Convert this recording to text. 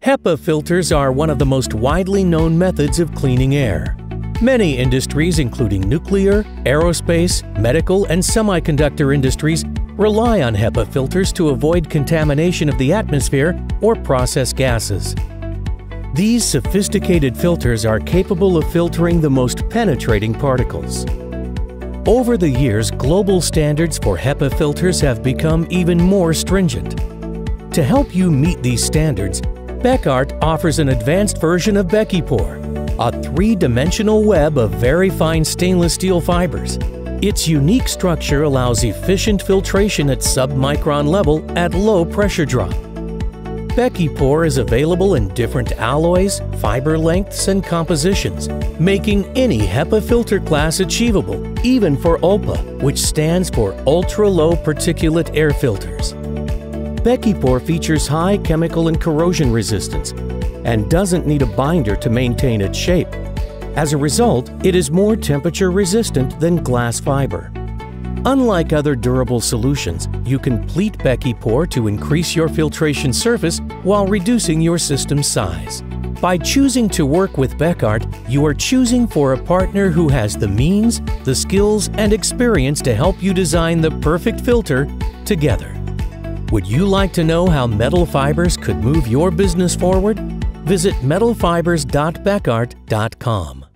HEPA filters are one of the most widely known methods of cleaning air. Many industries, including nuclear, aerospace, medical, and semiconductor industries, rely on HEPA filters to avoid contamination of the atmosphere or process gases. These sophisticated filters are capable of filtering the most penetrating particles. Over the years, global standards for HEPA filters have become even more stringent. To help you meet these standards, Bekaert offers an advanced version of Bekipor, a three-dimensional web of very fine stainless steel fibers. Its unique structure allows efficient filtration at sub-micron level at low pressure drop. Bekipor is available in different alloys, fiber lengths, and compositions, making any HEPA filter class achievable, even for ULPA, which stands for ultra-low particulate air filters. Bekipor features high chemical and corrosion resistance and doesn't need a binder to maintain its shape. As a result, it is more temperature resistant than glass fiber. Unlike other durable solutions, you can pleat Bekipor to increase your filtration surface while reducing your system's size. By choosing to work with Bekaert, you are choosing for a partner who has the means, the skills, and experience to help you design the perfect filter together. Would you like to know how metal fibers could move your business forward? Visit metalfibers.bekaert.com.